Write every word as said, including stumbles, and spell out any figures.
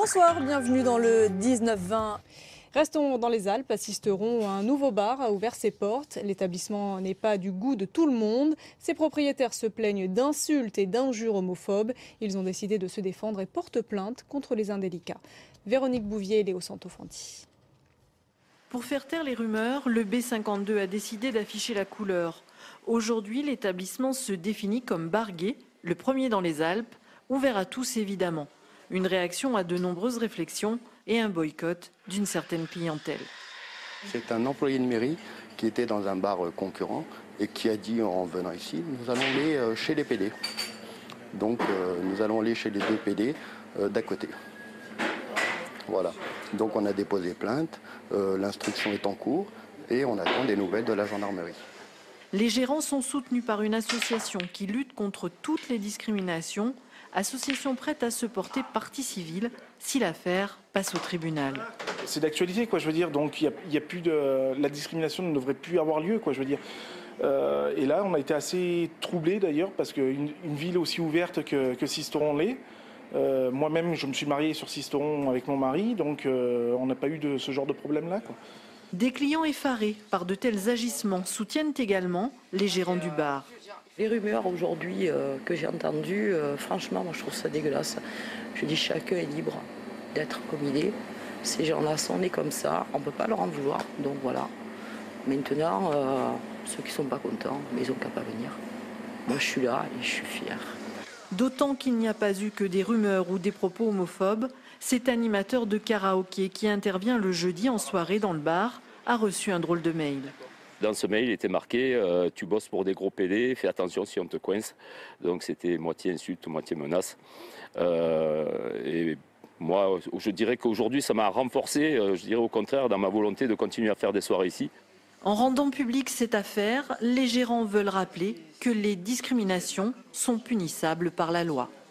Bonsoir, bienvenue dans le dix-neuf vingt. Restons dans les Alpes, assisteront à un nouveau bar a ouvert ses portes. L'établissement n'est pas du goût de tout le monde. Ses propriétaires se plaignent d'insultes et d'injures homophobes. Ils ont décidé de se défendre et portent plainte contre les indélicats. Véronique Bouvier et Léo Santofanti. Pour faire taire les rumeurs, le B cinquante-deux a décidé d'afficher la couleur. Aujourd'hui, l'établissement se définit comme bar gay, le premier dans les Alpes, ouvert à tous évidemment. Une réaction à de nombreuses réflexions et un boycott d'une certaine clientèle. C'est un employé de mairie qui était dans un bar concurrent et qui a dit en venant ici, nous allons aller chez les P D. Donc euh, nous allons aller chez les deux P D euh, d'à côté. Voilà. Donc on a déposé plainte, euh, l'instruction est en cours et on attend des nouvelles de la gendarmerie. Les gérants sont soutenus par une association qui lutte contre toutes les discriminations, association prête à se porter partie civile si l'affaire passe au tribunal. C'est d'actualité, quoi, je veux dire, donc il y a, il y a plus de, la discrimination ne devrait plus avoir lieu, quoi, je veux dire. Euh, et là, on a été assez troublés d'ailleurs, parce qu'une une ville aussi ouverte que, que Sisteron l'est, euh, moi-même je me suis marié sur Sisteron avec mon mari, donc euh, on n'a pas eu de ce genre de problème-là, quoi. Des clients effarés par de tels agissements soutiennent également les gérants du bar. Les rumeurs aujourd'hui euh, que j'ai entendues, euh, franchement, moi je trouve ça dégueulasse. Je dis chacun est libre d'être comme il est. Ces gens-là sont nés comme ça, on ne peut pas leur en vouloir. Donc voilà. Maintenant, euh, ceux qui ne sont pas contents, mais ils n'ont qu'à pas venir. Moi je suis là et je suis fière. D'autant qu'il n'y a pas eu que des rumeurs ou des propos homophobes. Cet animateur de karaoké qui intervient le jeudi en soirée dans le bar a reçu un drôle de mail. Dans ce mail, il était marqué euh, « Tu bosses pour des gros P D, fais attention si on te coince ». Donc c'était moitié insulte, moitié menace. Euh, et moi, je dirais qu'aujourd'hui, ça m'a renforcé, euh, je dirais au contraire, dans ma volonté de continuer à faire des soirées ici. En rendant publique cette affaire, les gérants veulent rappeler que les discriminations sont punissables par la loi.